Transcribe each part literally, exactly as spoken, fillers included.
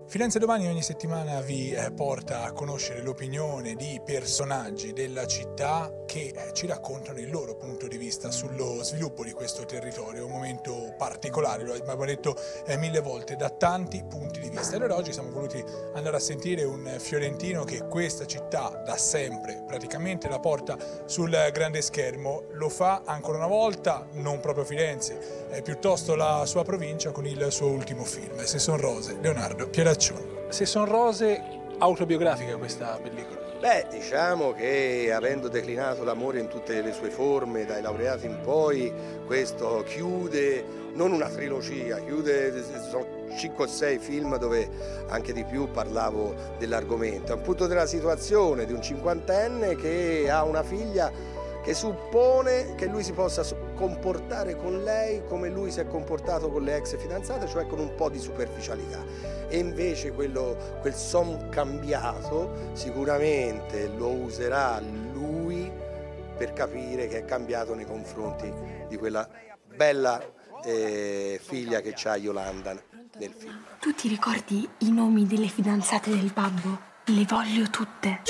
Firenze Domani ogni settimana vi eh, porta a conoscere l'opinione di personaggi della città che eh, ci raccontano il loro punto di vista sullo sviluppo di questo territorio, un momento particolare, lo abbiamo detto eh, mille volte, da tanti punti di vista. E allora oggi siamo voluti andare a sentire un fiorentino che questa città da sempre praticamente la porta sul grande schermo, lo fa ancora una volta, non proprio Firenze, eh, piuttosto la sua provincia con il suo ultimo film, Se son rose, Leonardo Pieraccioni. Se son rose, autobiografica questa pellicola? Beh, diciamo che avendo declinato l'amore in tutte le sue forme, dai laureati in poi, questo chiude non una trilogia, chiude sono cinque o sei film dove anche di più parlavo dell'argomento. È un punto della situazione di un cinquantenne che ha una figlia che suppone che lui si possa comportare con lei come lui si è comportato con le ex fidanzate, cioè con un po' di superficialità. E invece quello, quel son cambiato sicuramente lo userà lui per capire che è cambiato nei confronti di quella bella eh, figlia che c'ha Yolanda nel film. Tu ti ricordi i nomi delle fidanzate del babbo? Le voglio tutte.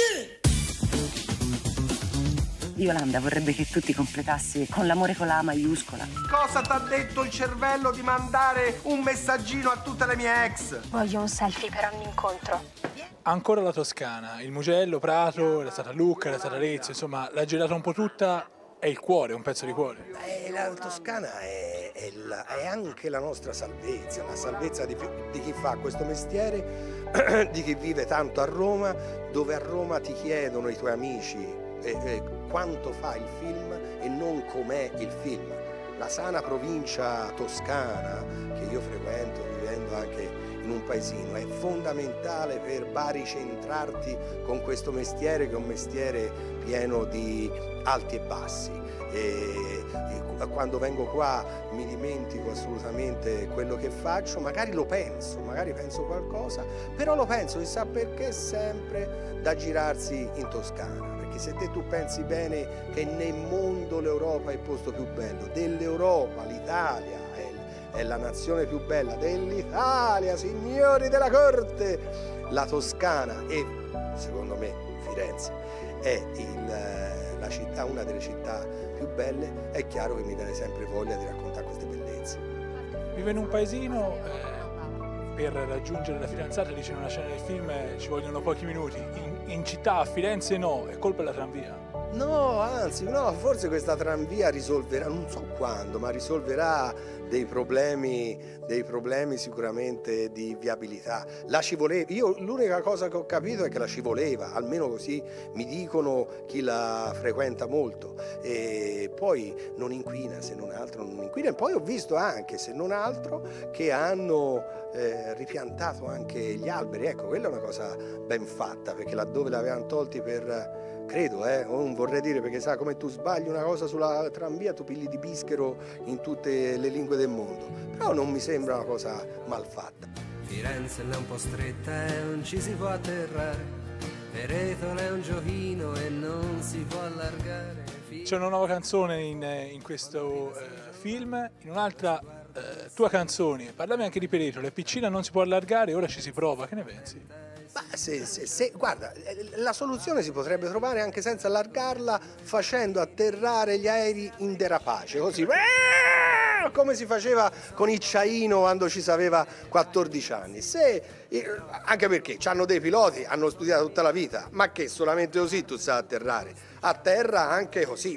Yolanda vorrebbe che tu ti completassi con l'amore con la A maiuscola. Cosa t'ha detto il cervello di mandare un messaggino a tutte le mie ex? Voglio un selfie per ogni incontro. Ancora la Toscana, il Mugello, Prato, era stata Lucca, era stata Arezzo, insomma l'ha girata un po' tutta, è il cuore, un pezzo di cuore. Eh, la Toscana è, è, la, è anche la nostra salvezza, la salvezza di, di chi fa questo mestiere, di chi vive tanto a Roma, dove a Roma ti chiedono i tuoi amici E, e quanto fa il film e non com'è il film. La sana provincia toscana che io frequento vivendo anche in un paesino è fondamentale per baricentrarti con questo mestiere che è un mestiere pieno di alti e bassi. E, e quando vengo qua mi dimentico assolutamente quello che faccio, magari lo penso, magari penso qualcosa, però lo penso, chissà perché, sempre da girarsi in Toscana. Perché se te tu pensi bene che nel mondo l'Europa è il posto più bello, dell'Europa, l'Italia è, è la nazione più bella dell'Italia, signori della corte, la Toscana e secondo me Firenze è il, la città, una delle città più belle, è chiaro che mi viene sempre voglia di raccontare queste bellezze. Vive in un paesino, eh, per raggiungere la fidanzata, dice in una scena del film, eh, ci vogliono pochi minuti, in, in città, a Firenze no, è colpa della tranvia. No, anzi, no, forse questa tranvia risolverà, non so quando, ma risolverà dei problemi, dei problemi sicuramente di viabilità. La ci voleva, io l'unica cosa che ho capito è che la ci voleva, almeno così mi dicono chi la frequenta molto. E poi non inquina, se non altro non inquina. E poi ho visto anche, se non altro, che hanno eh, ripiantato anche gli alberi. Ecco, quella è una cosa ben fatta, perché laddove l'avevano tolti per... Credo, eh, non vorrei dire, perché sa come tu sbagli una cosa sulla tranvia, tu pigli di bischero in tutte le lingue del mondo. Però non mi sembra una cosa mal fatta. Firenze è un po' stretta e non ci si può atterrare. Peretola è un giochino e non si può allargare. C'è una nuova canzone in, in questo eh, film, in un'altra eh, tua canzone, parlami anche di Peretola, è piccina, non si può allargare, ora ci si prova, che ne pensi? Ma se, se, se, guarda, la soluzione si potrebbe trovare anche senza allargarla, facendo atterrare gli aerei in derapace, così come si faceva con il Ciaino quando ci aveva quattordici anni. Se, anche perché hanno dei piloti, hanno studiato tutta la vita, ma che solamente così tu sai atterrare, a terra anche così,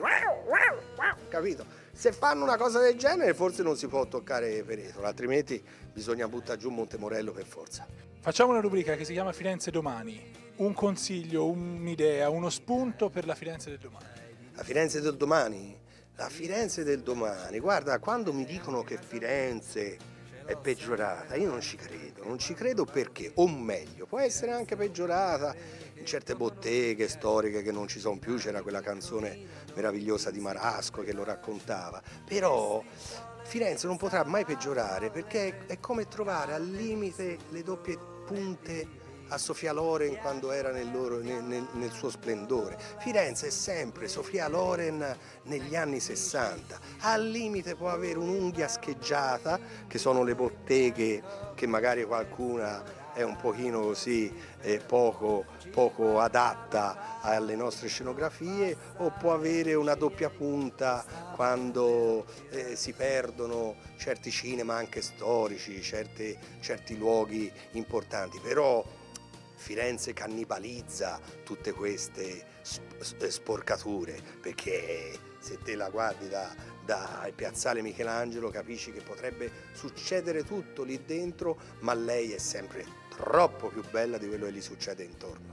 capito? Se fanno una cosa del genere forse non si può toccare Peretola, altrimenti bisogna buttare giù Montemorello per forza. Facciamo una rubrica che si chiama Firenze Domani, un consiglio, un'idea, uno spunto per la Firenze del domani. La Firenze del domani? La Firenze del domani, guarda, quando mi dicono che Firenze è peggiorata, io non ci credo, non ci credo perché, o meglio, può essere anche peggiorata in certe botteghe storiche che non ci sono più, c'era quella canzone meravigliosa di Marasco che lo raccontava, però Firenze non potrà mai peggiorare perché è come trovare al limite le doppie punte a Sofia Loren quando era nel, loro, nel, nel, nel suo splendore. Firenze è sempre Sofia Loren negli anni sessanta, al limite può avere un'unghia scheggiata, che sono le botteghe che magari qualcuna è un pochino così eh, poco, poco adatta alle nostre scenografie, o può avere una doppia punta quando eh, si perdono certi cinema anche storici, certi, certi luoghi importanti, però Firenze cannibalizza tutte queste sporcature, perché se te la guardi da, da Piazzale Michelangelo capisci che potrebbe succedere tutto lì dentro, ma lei è sempre troppo più bella di quello che gli succede intorno.